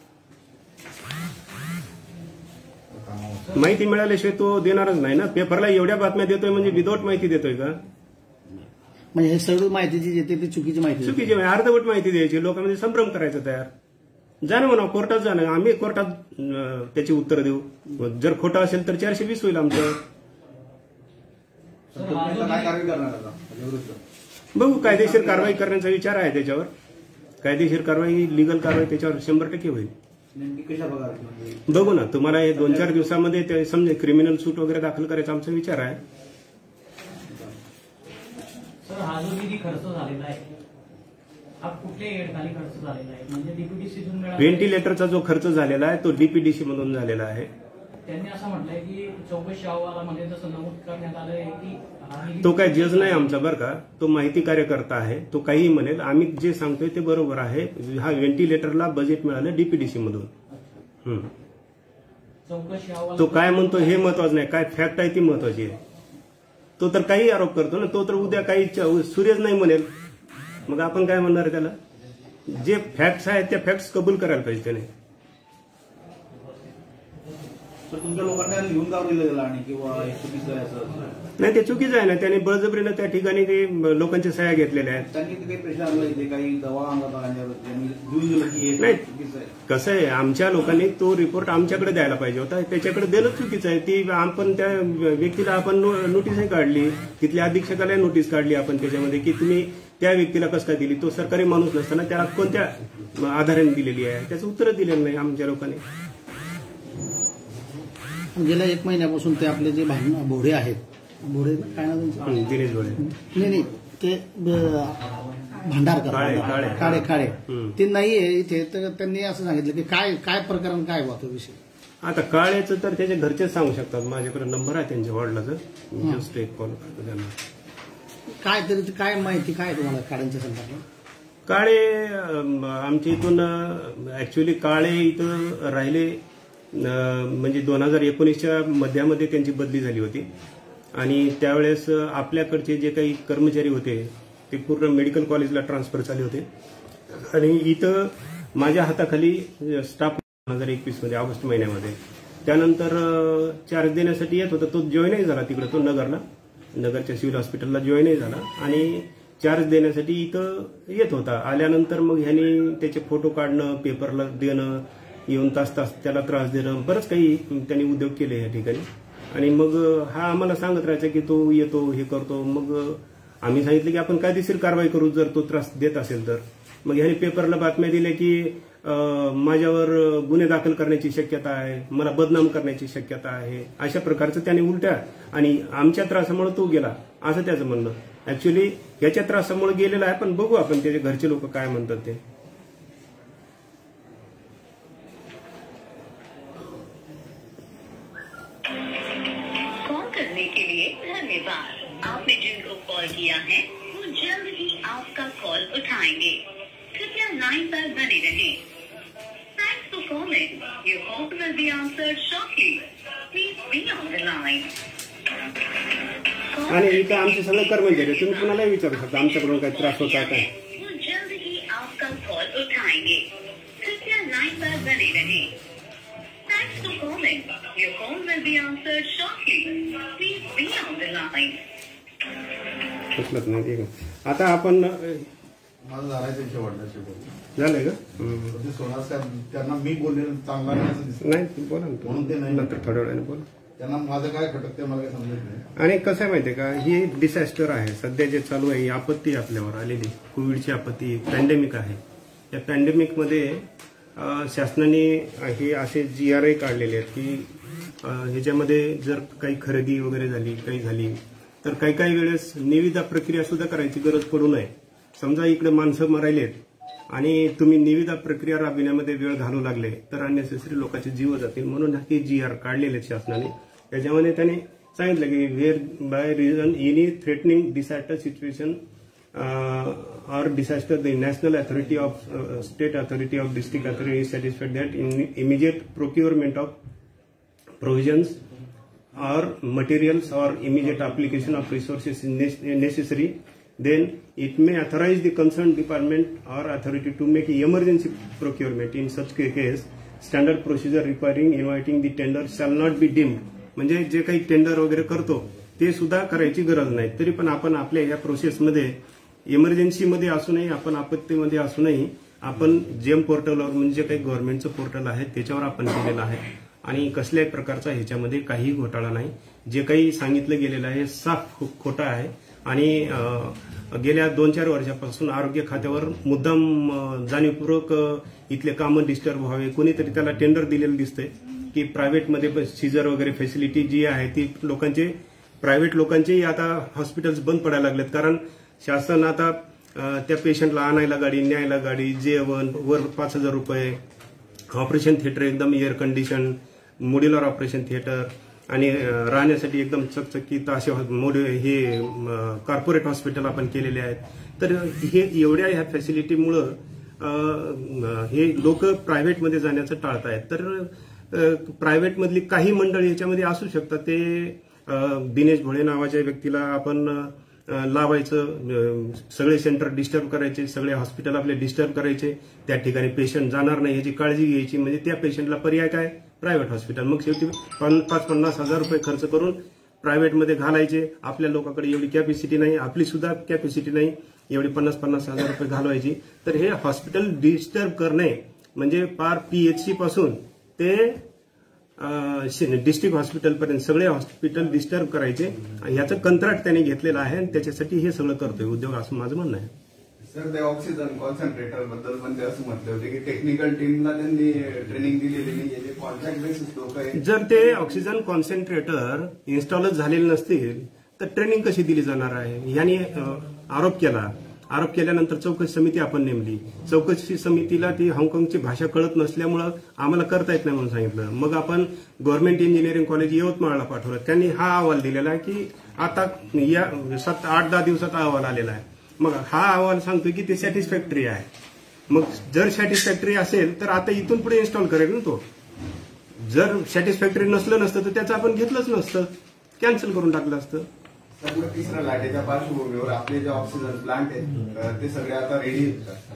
माहिती मिळाल्याशिवाय तो देणारच नाही ना. पेपरला एवढ्या बातम्या देतोय म्हणजे विदाऊट माहिती देतोय का?
म्हणजे हे सगळं माहिती जी येते ती चुकीची माहिती.
चुकीची अर्धवट माहिती द्यायची, लोकांमध्ये संभ्रम करायचा तयार. जाणं म्हणा कोर्टात जाणं, आम्ही कोर्टात त्याची उत्तर देऊ. जर खोटं असेल तर 420 होईल आमचं.
काय कारवाई करणार आता विरुद्ध?
बघू, कायदेशीर कारवाई करण्याचा विचार आहे त्याच्यावर. कायदेशीर कारवाई, लिगल कारवाई त्याच्यावर 100% होईल.
नेमकी कशा प्रकारे?
बघू ना, तुम्हाला हे 2-4 दिवसामध्ये ते समजेल. क्रिमिनल सूट वगैरे दाखल करायचा आमचा विचार आहे.
सर, हा जो निधी खर्च झालेला आहे हा कुठल्या एडखाली खर्च झालेला आहे? म्हणजे डीपीडीसीतून मिळाला?
व्हेंटिलेटरचा जो खर्च झालेला आहे तो डीपीडीसी मधून झालेला आहे.
त्यांनी असं म्हटलंय की चौकशी अहवालामध्ये जसं नमूद करण्यात आलं आहे की हा निधी
तो काय जज नाही आमचा बरं का, तो माहिती कार्यकर्ता आहे. तो काहीही म्हणेल, आम्ही जे सांगतोय ते बरोबर आहे. हा व्हेंटिलेटरला बजेट मिळालं डीपीडीसी मधून.
चौकशी अहवाल
तो काय म्हणतो हे महत्वाचं नाही, काय फॅक्ट आहे ती महत्वाची आहे. तो तर काही आरोप करतो ना, तो तर उद्या काही सूर्यच नाही म्हणेल, मग आपण काय म्हणणार त्याला? जे फॅक्ट्स आहेत त्या फॅक्ट्स कबूल करायला पाहिजे त्याने.
तर तुमच्या लोकांना लिहून गावलेलं गेलं आणि किंवा हे चुकीचं आहे असं?
नाही, ते चुकीचं आहे ना. त्याने बळजबरीनं त्या ठिकाणी ते लोकांच्या सह्या घेतलेल्या आहेत.
त्यांनी ते काही पैसे आणला इथे काही दवा अंगात आणल्यावर त्यांनी देऊन दिलं की हे
नाही.
चुकीचं आहे.
कसं आहे, आमच्या लोकांनी तो रिपोर्ट आमच्याकडे द्यायला पाहिजे होता, त्याच्याकडे देणं चुकीचं आहे. ती आपण त्या व्यक्तीला आपण नोटीसही काढली, तिथल्या अधीक्षकाला नोटीस काढली आपण त्याच्यामध्ये की तुम्ही त्या व्यक्तीला कसं काय दिली. तो सरकारी माणूस नसताना त्याला कोणत्या आधाराने दिलेली आहे त्याचं उत्तर दिलेलं नाही आमच्या लोकांनी.
गेल्या 1 महिन्यापासून ते आपले जे भोडे आहेत, भोडे काय नाव त्यांचं?
दिनेश भोळे.
नाही ते भांडारकर, काळे ते नाहीये इथे. तर त्यांनी असं सांगितलं की काय प्रकरण काय होतं विषय.
आता काळेचं तर त्याच्या घरचेच सांगू शकतात. माझ्याकडे नंबर आहे त्यांच्या वडिलाचं, जस्ट एक कॉल करतो त्यांना.
काय तरी काय माहिती काय तुम्हाला काळ्यांच्या संदर्भात?
काळे आमच्या इथून ऍक्च्युली काळे इथं राहिले म्हणजे 2019च्या मध्यामध्ये त्यांची बदली झाली होती आणि त्यावेळेस आपल्याकडचे जे काही कर्मचारी होते ते पूर्ण मेडिकल कॉलेजला ट्रान्सफर झाले होते आणि इथं माझ्या हाताखाली स्टाफ 2021 मध्ये ऑगस्ट महिन्यामध्ये त्यानंतर चार्ज देण्यासाठी येत होता, तो जॉईनही झाला तिकडे, तो नगरच्या सिव्हिल हॉस्पिटलला जॉईनही झाला आणि चार्ज देण्यासाठी इथं येत होता. आल्यानंतर मग ह्यांनी त्याचे फोटो काढणं, पेपरला देणं, येऊन तास त्याला त्रास देणं, बरंच काही त्यांनी उद्योग केले या ठिकाणी. आणि मग हा आम्हाला सांगत राहायचा की तो येतो, हे करतो. मग आम्ही सांगितलं की आपण कायदेशीर कारवाई करू जर तो त्रास देत असेल तर. मग ह्याने पेपरला बातम्या दिल्या की माझ्यावर गुन्हे दाखल करण्याची शक्यता आहे, मला बदनाम करण्याची शक्यता आहे, अशा प्रकारचं त्याने उलट्या, आणि आमच्या त्रासामुळे तो गेला असं त्याचं म्हणणं. ऍक्च्युली याच्या त्रासामुळे गेलेला आहे, पण बघू आपण त्याचे घरचे लोक काय म्हणतात ते.
कॉल करने के लिए धन्यवाद. आपने जिनको कॉल किया है वो जल्द ही आपका कॉल उठाएंगे. कृपया लाइन पर बने रहें. Thanks for calling. Your call will be answered shortly. Please be on the line.
आणि इथं आमचे सगळे कर्मचारी, तुम्ही कुणालाही विचारू शकता आमच्याकडून काही त्रास होता काय.
वो जल्द ही आपका कॉल उठाएंगे. कृपया लाइन पर बने रहें. Thanks for calling. Your call will be answered shortly. Please be on the line.
उचलत नाही. ठीक आहे, आता आपण
माझं झालंय त्यांच्या वडिलांशी बोलतो.
झालंय का?
ते सोनार साहेब त्यांना मी बोललेलं चांगला नाही असं दिसतं.
नाही बोला ना,
म्हणून ते नाही.
नंतर थोड्या वेळाने बोला.
त्यांना माझं काय खटकते मला काही समजत नाही.
आणि कसं आहे माहितीये का, ही डिझास्टर आहे सध्या जे चालू आहे, ही आपत्ती आपल्यावर आलेली, कोविडची आपत्ती, पॅन्डेमिक आहे. या पॅन्डेमिकमध्ये शासनाने हे असे GRI काढलेले आहेत की ह्याच्यामध्ये जर काही खरेदी वगैरे झाली, काही झाली तर काही काही वेळेस निविदा प्रक्रिया सुद्धा करायची गरज पडू नये. समजा इकडे माणसं मरायलेत आणि तुम्ही निविदा प्रक्रिया राबविण्यामध्ये वेळ घालू लागले तर अननेसेसरी लोकांचे जीव जातील. म्हणून हे GR काढलेले आहेत शासनाने. त्याच्यामध्ये त्याने सांगितलं की where by reason any threatening disaster situation or disaster, the national authority of state authority of district authority is satisfied that in immediate procurement of provisions or materials or immediate application of resources is necessary, then it may authorize the concerned department or authority to make emergency procurement. In such case, standard procedure requiring inviting the tender shall not be deemed. म्हणजे जे काही tender वगैरे करतो ते सुद्धा करायची गरज नाही. तरी पण आपण आपल्या या प्रोसेसमध्ये इमर्जन्सीमध्ये असूनही, आपण आपत्तीमध्ये असूनही आपण जेम पोर्टलवर, म्हणजे काही गव्हर्नमेंटचं पोर्टल आहे त्याच्यावर आपण केलेलं आहे आणि कसल्याही प्रकारचा ह्याच्यामध्ये काही घोटाळा नाही. जे काही सांगितलं गेलेलं आहे साफ खोटं आहे. आणि गेल्या 2-4 वर्षापासून आरोग्य खात्यावर मुद्दाम जाणीवपूर्वक इथले कामं डिस्टर्ब व्हावे, कोणीतरी त्याला टेंडर दिलेलं दिसतंय की प्रायव्हेटमध्ये सीझर वगैरे फॅसिलिटी जी आहे ती प्रायव्हेट लोकांचेही आता हॉस्पिटल्स बंद पडायला लागलेत. कारण शासन आता त्या पेशंटला आणायला गाडी, न्यायला गाडी, जेवण, वर 5,000 रुपये, ऑपरेशन थिएटर एकदम air condition, modular operation theatre, आणि राहण्यासाठी एकदम चकचकीत असे हे कॉर्पोरेट हॉस्पिटल आपण केलेले आहेत. तर हे एवढ्या ह्या फॅसिलिटीमुळं हे लोक प्रायव्हेटमध्ये जाण्याचं टाळतायत. तर प्रायव्हेटमधली काही मंडळी याच्यामध्ये असू शकतात. ते दिनेश भोळे नावाच्या व्यक्तीला आपण लावायचं, सगळे सेंटर डिस्टर्ब करायचे, सगळे हॉस्पिटल आपले डिस्टर्ब करायचे, त्या ठिकाणी पेशंट जाणार नाही याची काळजी घ्यायची. म्हणजे त्या पेशंटला पर्याय काय? Private hospital. मग शेवटी 50-50 हजार रुपये खर्च करून प्रायव्हेटमध्ये घालायचे. आपल्या लोकांकडे एवढी कॅपॅसिटी नाही, आपली सुद्धा कॅपॅसिटी नाही एवढी 50-50 हजार रुपये घालवायची. तर हे हॉस्पिटल डिस्टर्ब करणे म्हणजे पार PHC पासून ते डिस्ट्रिक्ट हॉस्पिटलपर्यंत सगळे हॉस्पिटल डिस्टर्ब करायचे. याचं कंत्राट त्यांनी घेतलेलं आहे आणि त्याच्यासाठी हे सगळं करतोय उद्योग, असं माझं म्हणणं आहे.
सर, त्या ऑक्सिजन कॉन्सन्ट्रेटर बद्दल पण ते असं म्हटलं होते की टेक्निकल टीमला त्यांनी ट्रेनिंग दिलेली नाही, जे कॉन्ट्रॅक्ट बेसिस लोक आहेत.
जर ते ऑक्सिजन कॉन्सन्ट्रेटर इन्स्टॉलच झालेले नसतील तर ट्रेनिंग कशी दिली जाणार आहे? यांनी आरोप केल्यानंतर चौकशी समिती आपण नेमली. चौकशी समितीला ती हाँगकाँगची भाषा कळत नसल्यामुळं आम्हाला करता येत नाही म्हणून सांगितलं. मग आपण गव्हर्नमेंट इंजिनिअरिंग कॉलेज यवतमाळला पाठवलं. त्यांनी हा अहवाल दिलेला आहे की आता या 7-8-10 दिवसात अहवाल आलेला आहे. मग हा अहवाल सांगतोय की ते सॅटिस्फॅक्टरी आहे. मग जर सॅटिस्फॅक्टरी असेल तर आता इथून पुढे इन्स्टॉल करेल ना तो. जर सॅटिस्फॅक्टरी नसतं तर त्याचं आपण घेतलंच नसतं, कॅन्सल करून टाकलं असतं.
तिसऱ्या लाटेच्या पार्श्वभूमीवर आपले जे ऑक्सिजन प्लांट आहेत ते सगळे आता रेडी आहेत.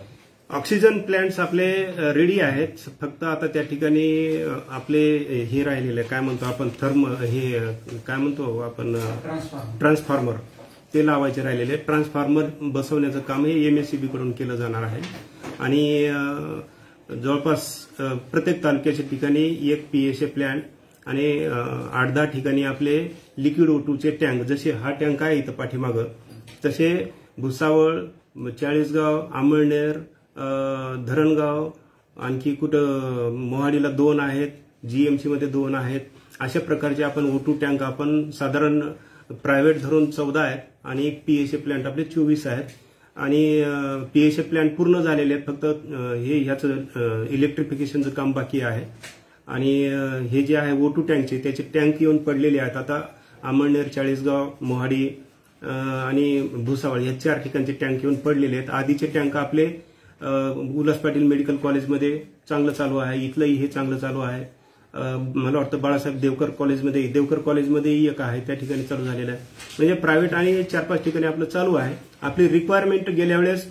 ऑक्सिजन प्लांट्स आपले रेडी आहेत. फक्त आता त्या ठिकाणी आपले हे राहिलेले काय म्हणतो आपण हे काय म्हणतो आपण ट्रान्सफॉर्मर ते लावायचे राहिलेले. ट्रान्सफॉर्मर बसवण्याचं काम हे MSCB कडून केलं जाणार आहे आणि जवळपास प्रत्येक तालुक्याच्या ठिकाणी एक PSA प्लांट आणि 8-10 ठिकाणी आपले लिक्विड O2चे टँक, जसे हा टँक आहे इथं पाठीमागं, तसे भुसावळ, चाळीसगाव, आंबळनेर, धरणगाव, आणखी कुठं मोहाडीला 2 आहेत, GMC मध्ये 2 आहेत. अशा प्रकारचे आपण O2 टँक आपण साधारण प्रायव्हेट धरून 14 आहेत आणि एक PSA प्लांट आपले 24 आहेत. आणि PSA प्लांट पूर्ण झालेले आहेत. फक्त हे ह्याचं इलेक्ट्रिफिकेशनचं काम बाकी आहे. आणि हे जे आहे O2 टँकचे त्याचे टँक येऊन पडलेले आहेत. आता आंबळनेर, चाळीसगाव, मोहाडी आणि भुसावळ या 4 ठिकाणचे टँक येऊन पडलेले आहेत. आधीचे टँक आपले उल्हास पाटील मेडिकल कॉलेजमध्ये चांगलं चालू आहे. इथलंही हे चांगलं चालू आहे. मला वाटतं बाळासाहेब देवकर कॉलेजमध्येही एक आहे, त्या ठिकाणी चालू झालेलं आहे. म्हणजे प्रायव्हेट आणि 4-5 ठिकाणी आपलं चालू आहे. आपली रिक्वायरमेंट गेल्या वेळेस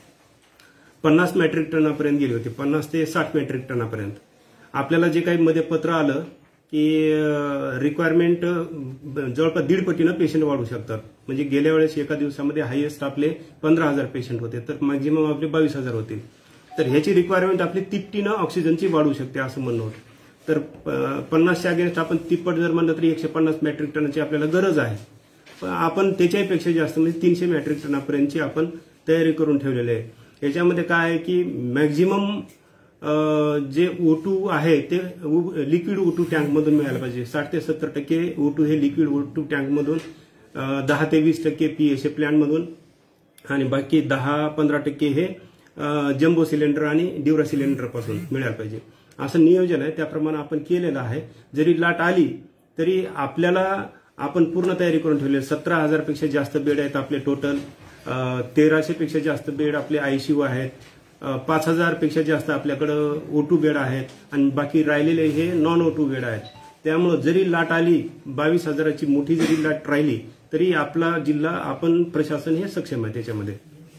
50 मेट्रिक टनापर्यंत गेली होती, 50 ते 60 मेट्रिक टनापर्यंत. आपल्याला जे काही मध्ये पत्र आलं की रिक्वायरमेंट जवळपास 1.5 पटीनं पेशंट वाढू शकतात. म्हणजे गेल्या वेळेस एका दिवसामध्ये हायएस्ट आपले 15,000 पेशंट होते, तर मॅक्झिमम आपले 22,000 होते. तर ह्याची रिक्वायरमेंट आपली 30 ऑक्सिजनची वाढू शकते असं म्हणणं होतं. तर 50च्या अगेन्स्ट आपण 30 जर म्हणलं तरी 150 मेट्रिक टनाची आपल्याला गरज आहे. आपण त्याच्यापेक्षा जास्त म्हणजे 300 मेट्रिक टनापर्यंतची आपण तयारी करून ठेवलेली आहे. याच्यामध्ये काय आहे की मॅक्झिमम जे O2 आहे ते लिक्विड O2 टँकमधून मिळायला पाहिजे. 60 ते 70% O2 हे लिक्विड O2 टँकमधून, 10 ते 20% PSA प्लांटमधून आणि बाकी 10-15% हे जम्बो सिलेंडर आणि ड्युरा सिलेंडर पासून मिळायला पाहिजे. असं नियोजन आहे, त्याप्रमाणे आपण केलेलं आहे. जरी लाट आली तरी आपण पूर्ण तयारी करून ठेवली. 17,000 पेक्षा जास्त बेड आहेत आपले टोटल. 1300 पेक्षा जास्त बेड आपले ICU आहेत. 5,000 पेक्षा जास्त आपल्याकडं O2 बेड आहेत आणि बाकी राहिलेले हे नॉन O2 बेड आहेत. त्यामुळे जरी लाट आली, 22,000ची मोठी जरी लाट राहिली तरी आपला जिल्हा, आपण प्रशासन हे सक्षम आहे त्याच्यामध्ये.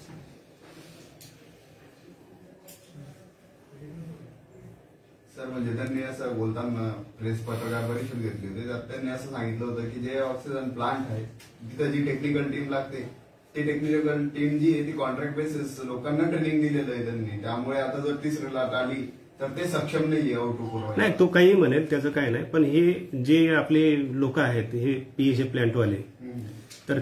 सर, म्हणजे त्यांनी असं बोलताना प्रेस पत्रकार परिषद घेतली होती, त्यात त्यांनी असं सांगितलं होतं की जे ऑक्सिजन प्लांट आहे तिथं जी टेक्निकल टीम लागते, ती टेक्निकल टीम जी आहे ती कॉन्ट्रॅक्ट बेसिस लोकांना ट्रेनिंग दिलेलं आहे त्यांनी. त्यामुळे आता जर तिसरी लाट आली तर ते सक्षम नाहीये O2 पुरवायला.
नाही, तो काही म्हणेल, त्याचं काय नाही. पण हे जे आपले लोक आहेत हे PSA प्लांटवाले, तर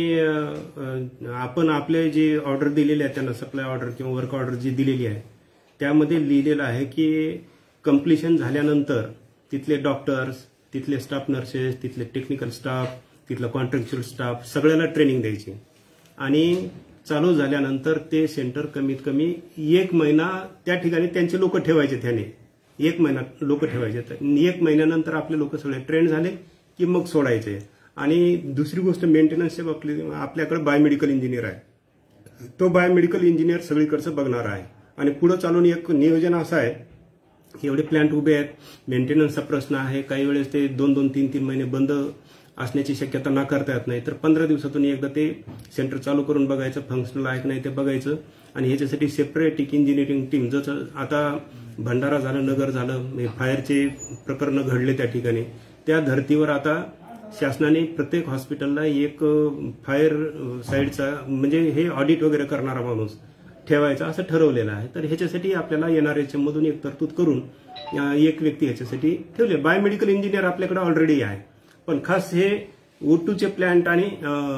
त्यांनी आपण आपले जे ऑर्डर दिलेले आहे त्यांना, सप्लाय ऑर्डर किंवा वर्क ऑर्डर जी दिलेली आहे त्यामध्ये लिहिलेलं आहे की कम्प्लिशन झाल्यानंतर तिथले डॉक्टर्स, तिथले स्टाफ नर्सेस, तिथले टेक्निकल स्टाफ, तिथला कॉन्ट्रॅक्च्युअल स्टाफ सगळ्याला ट्रेनिंग द्यायची आणि चालू झाल्यानंतर ते सेंटर कमीत कमी 1 महिना त्या ठिकाणी त्यांचे लोक ठेवायचे. त्याने 1 महिना लोक ठेवायचे. 1 महिन्यानंतर आपले लोक सगळे ट्रेन झाले की मग सोडायचे. आणि दुसरी गोष्ट, मेंटेनन्सच्या बाबतीत आपल्याकडे बायोमेडिकल इंजिनियर आहे. तो बायोमेडिकल इंजिनियर सगळीकडचं बघणार आहे. आणि पुढे चालून एक नियोजन असं आहे, एवढे प्लांट उभे आहेत, मेंटेनन्सचा प्रश्न आहे. काही वेळेस ते 2-2, 3-3 महिने बंद असण्याची शक्यता नाकारता येत नाही. तर 15 दिवसातून एकदा ते सेंटर चालू करून बघायचं, फंक्शनल आहे की नाही ते बघायचं. आणि ह्याच्यासाठी सेपरेट एक इंजिनिअरिंग टीम, जसं आता भंडारा झालं, नगर झालं, फायरचे प्रकरण घडले त्या ठिकाणी, त्या धर्तीवर आता शासनाने प्रत्येक हॉस्पिटलला एक फायर साईडचा म्हणजे हे ऑडिट वगैरे करणारा माणूस ठेवायचा असं ठरवलेलं आहे. तर ह्याच्यासाठी आपल्याला NRHM मधून एक तरतूद करून एक व्यक्ती ह्याच्यासाठी ठेवले. बायोमेडिकल इंजिनियर आपल्याकडे ऑलरेडी आहे, पण खास हे O2चे प्लांट आणि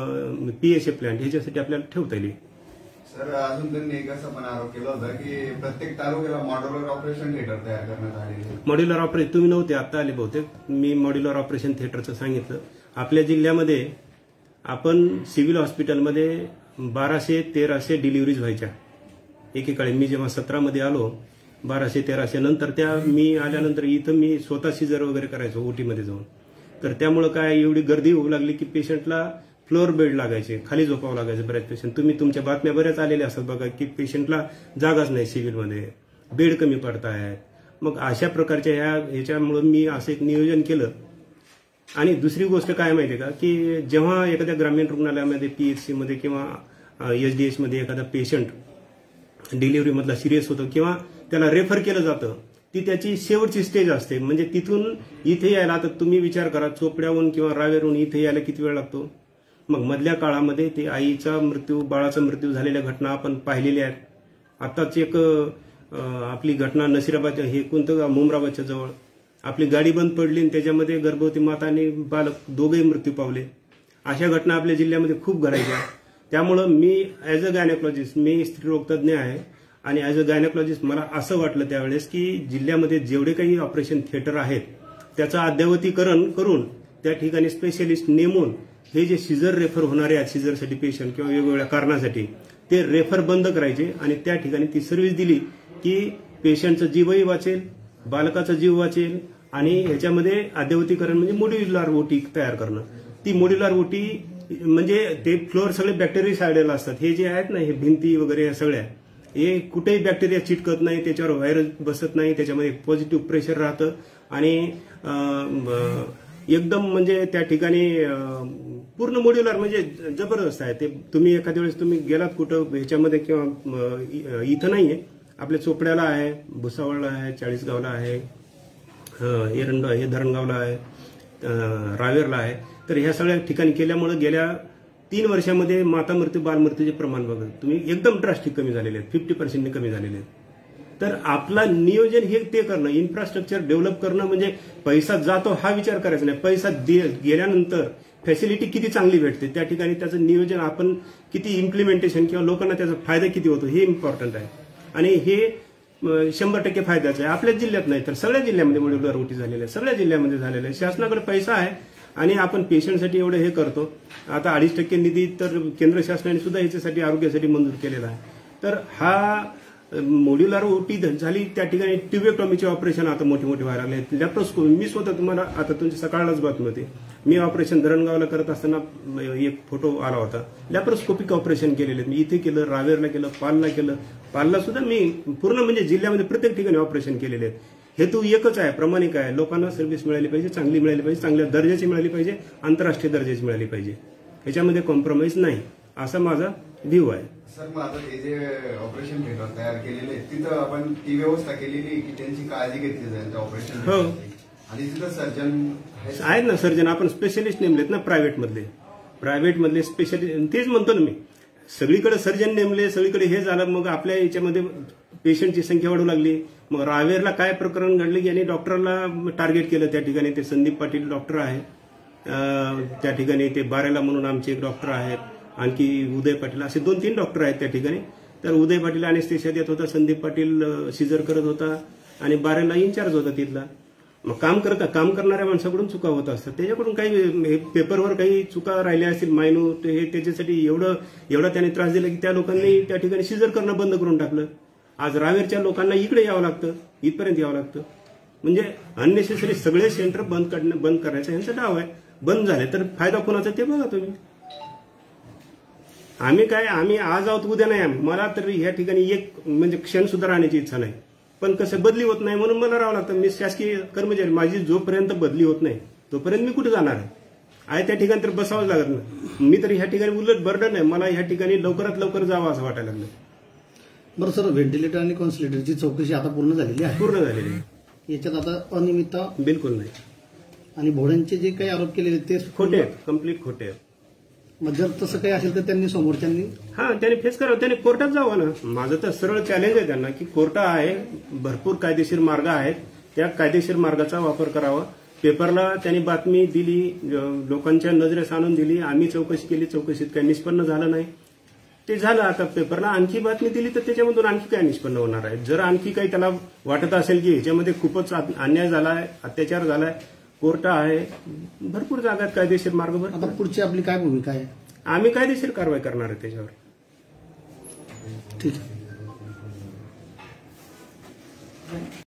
PSA प्लांट ह्याच्यासाठी आपल्याला ठेवता येईल.
सर, अजून त्यांनी एक असा पण आरोप केला होता की प्रत्येक तालुक्याला मॉड्युलर ऑपरेशन थिएटर तयार करण्यात आले.
मॉड्युलर ऑपरेशन तुम्ही नव्हते, आता आले बहुतेक. मी मॉड्युलर ऑपरेशन थिएटरचं सांगितलं. आपल्या जिल्ह्यामध्ये आपण सिव्हिल हॉस्पिटलमध्ये 1200-1300 डिलिव्हरीज व्हायच्या एकेकाळी. मी जेव्हा 17 मध्ये आलो 1200-1300, नंतर त्या मी आल्यानंतर इथं मी स्वतः सिजर वगैरे करायचो OT मध्ये जाऊन. तर त्यामुळे काय एवढी गर्दी होऊ लागली की पेशंटला फ्लोअर बेड लागायचे, खाली झोपावं लागायचं बऱ्याच पेशंट. तुम्ही तुमच्या बातम्या बऱ्याच आलेल्या असतात बघा की पेशंटला जागाच नाही सिव्हिलमध्ये, बेड कमी पडतायत. मग अशा प्रकारच्या ह्याच्यामुळे मी असं एक नियोजन केलं. आणि दुसरी गोष्ट काय माहितीये का की जेव्हा एखाद्या ग्रामीण रुग्णालयामध्ये PHC मध्ये किंवा SDH मध्ये एखादा पेशंट डिलिव्हरीमधला सिरियस होतो किंवा त्याला रेफर केलं जातं, ती त्याची शेवटची स्टेज असते. म्हणजे तिथून इथे यायला, आता तुम्ही विचार करा, चोपड्याहून किंवा रावेरहून इथे यायला किती वेळ लागतो. मग मधल्या काळामध्ये ते आईचा मृत्यू, बाळाचा मृत्यू झालेल्या घटना आपण पाहिलेल्या आहेत. आताच एक आपली घटना नशिराबादच्या, हे कोणतं गाव, मुमराबादच्या जवळ आपली गाडी बंद पडली आणि त्याच्यामध्ये गर्भवती माता आणि बालक दोघेही मृत्यू पावले. अशा घटना आपल्या जिल्ह्यामध्ये खूप घडायच्या. त्यामुळं मी ॲज अ गायनेकॉलॉजिस्ट, मी स्त्रीरोग तज्ज्ञ आहे आणि ॲज अ गायनेकॉलॉजिस्ट मला असं वाटलं त्यावेळेस की जिल्ह्यामध्ये जेवढे काही ऑपरेशन थिएटर आहेत त्याचं अद्ययावतीकरण करून त्या ठिकाणी स्पेशलिस्ट नेमून हे जे सिझर रेफर होणारे आहेत, सिझरसाठी पेशंट किंवा वेगवेगळ्या कारणासाठी, ते रेफर बंद करायचे आणि त्या ठिकाणी ती सर्व्हिस दिली की पेशंटचा जीवही वाचेल, बालकाचा जीव वाचेल. आणि ह्याच्यामध्ये अद्ययावतीकरण म्हणजे मॉड्युलर ओटी तयार करणं. ती मॉड्युलर ओटी म्हणजे ते फ्लोअर सगळे बॅक्टेरियासाइडल असतात. हे जे आहेत ना, हे भिंती वगैरे या सगळ्या, हे कुठेही बॅक्टेरिया चिटकत नाही, त्याच्यावर व्हायरस बसत नाही, त्याच्यामध्ये पॉझिटिव्ह प्रेशर राहतं आणि एकदम म्हणजे त्या ठिकाणी पूर्ण मॉड्युलर म्हणजे जबरदस्त आहे ते. तुम्ही एखाद्या वेळेस तुम्ही गेलात कुठं ह्याच्यामध्ये किंवा इथं नाहीये, आपल्या चोपड्याला आहे, भुसावळला आहे, चाळीसगावला आहे, एरंडा हे धरणगावला आहे, रावेरला आहे. तर ह्या सगळ्या ठिकाणी केल्यामुळे गेल्या 3 वर्षामध्ये माता मृत्यू, बालमृत्यूचे प्रमाण बघा तुम्ही एकदम ड्रास्टिक कमी झालेले आहेत, 50% कमी झालेले आहेत. तर आपला नियोजन हे ते करणं, इन्फ्रास्ट्रक्चर डेव्हलप करणं, म्हणजे पैसा जातो हा विचार करायचा नाही, पैसा गेल्यानंतर फॅसिलिटी किती चांगली भेटते त्या ठिकाणी त्याचं नियोजन आपण किती इम्प्लिमेंटेशन किंवा लोकांना त्याचा फायदा किती होतो हे इम्पॉर्टंट आहे. आणि हे 100% फायद्याचं आहे. आपल्याच जिल्ह्यात नाही तर सगळ्या जिल्ह्यामध्ये मॉड्युलर ओटी झालेल्या आहे, सगळ्या जिल्ह्यामध्ये झालेलं आहे. शासनाकडे पैसा आहे आणि आपण पेशंटसाठी एवढं हे करतो. आता 2.5% निधी तर केंद्र शासनाने सुद्धा याच्यासाठी आरोग्यासाठी मंजूर केलेला आहे. तर हा मॉड्युलर ओटी झाली, त्या ठिकाणी ट्युबेक्टॉमीचे ऑपरेशन आता मोठे मोठे व्हायला लागले. लॅप्रोस्कोपी, मी स्वतः तुम्हाला आता तुमची सकाळलाच बातमी होती, मी ऑपरेशन धरणगावला करत असताना एक फोटो आला होता, लॅप्रोस्कोपिक ऑपरेशन केलेले. मी इथे केलं, रावेरला केलं, पालला केलं. पालला सुद्धा मी पूर्ण म्हणजे जिल्ह्यामध्ये प्रत्येक ठिकाणी ऑपरेशन केलेले आहेत. हेतू एकच आहे, प्रामाणिक आहे, लोकांना सर्व्हिस मिळाली पाहिजे, चांगली मिळाली पाहिजे, चांगल्या दर्जाची मिळाली पाहिजे, आंतरराष्ट्रीय दर्जाची मिळाली पाहिजे, ह्याच्यामध्ये कॉम्प्रोमाइज नाही, असा माझा व्ह्यू आहे.
सर, मग आता ते जे ऑपरेशन थिएटर तयार केलेले आहे तिथं आपण ती व्यवस्था केलेली की त्यांची काळजी घेतली जाईल त्या ऑपरेशन,
हो,
आणि तिथं सर्जन
आहेत ना, सर्जन आपण स्पेशलिस्ट नेमलेत ना प्रायव्हेटमधले स्पेशलिस्ट. तेच म्हणतो ना मी, सगळीकडे सर्जन नेमले, सगळीकडे हे झालं, मग आपल्या याच्यामध्ये पेशंटची संख्या वाढू लागली. मग रावेरला काय प्रकरण घडले की यांनी डॉक्टरला टार्गेट केलं. त्या ठिकाणी ते संदीप पाटील डॉक्टर आहेत, त्या ठिकाणी ते बारेला म्हणून आमचे एक डॉक्टर आहेत, आणखी उदय पाटील, असे 2-3 डॉक्टर आहेत त्या ठिकाणी. तर उदय पाटील अनेस्थेशिया देत होता, संदीप पाटील सिझर करत होता आणि बारेला इन्चार्ज होता तिथला. मग काम करणाऱ्या माणसाकडून चुका होत असतात, त्याच्याकडून काही पेपरवर काही चुका राहिल्या असतील मायन्यूट, हे त्याच्यासाठी एवढा त्याने त्रास दिला की त्या लोकांनी त्या ठिकाणी सिझर करणं बंद करून टाकलं. आज रावेरच्या लोकांना इकडे यावं लागतं, इथपर्यंत यावं लागतं. म्हणजे अननेसेसरी सगळे सेंटर बंद करायचं यांचा डाव आहे. बंद झाले तर फायदा कोणाचा ते बघा तुम्ही. आम्ही आज आहोत उद्या नाही. मला तर ह्या ठिकाणी एक म्हणजे क्षण सुद्धा राहण्याची इच्छा नाही, पण कसं बदली होत नाही म्हणून मला राहावं लागतं. मी शासकीय कर्मचारी, माझी जोपर्यंत बदली होत नाही तोपर्यंत मी कुठे जाणार आहे त्या ठिकाणी तर बसावंच लागत नाही. मी तर ह्या ठिकाणी उलट बर्डन आहे, मला ह्या ठिकाणी लवकरात लवकर जावं असं वाटायला लागलं.
बरं सर, व्हेंटिलेटर आणि कॉन्सलेटरची चौकशी आता पूर्ण झालेली आहे?
पूर्ण झालेली आहे.
याच्यात आता अनियमितता
बिलकुल नाही.
आणि भोड्यांचे जे काही आरोप केलेले ते
खोटे आहेत, कम्प्लीट खोटे आहेत.
मग जर तसं काही असेल तर त्यांनी समोरच्यांनी
त्यांनी फेस करावं, त्यांनी कोर्टात जावं ना. माझं तर सरळ चॅलेंज आहे त्यांना की कोर्ट आहे, भरपूर कायदेशीर मार्ग आहेत, त्या कायदेशीर मार्गाचा वापर करावा. पेपरला त्यांनी बातमी दिली, लोकांच्या नजरेस आणून दिली, आम्ही चौकशी केली, चौकशीत काही निष्पन्न झालं नाही. ते झालं, आता पेपरला आणखी बातमी दिली तर त्याच्यामधून आणखी काय निष्पन्न होणार आहे. जर आणखी काही त्याला वाटत असेल की ह्याच्यामध्ये खूपच अन्याय झालाय, अत्याचार झालाय, कोर्ट आहे, भरपूर जागात कायदेशीर मार्ग.
आता पुढची आपली काय भूमिका आहे?
आम्ही कायदेशीर कारवाई करणार आहे त्याच्यावर.
ठीक आहे.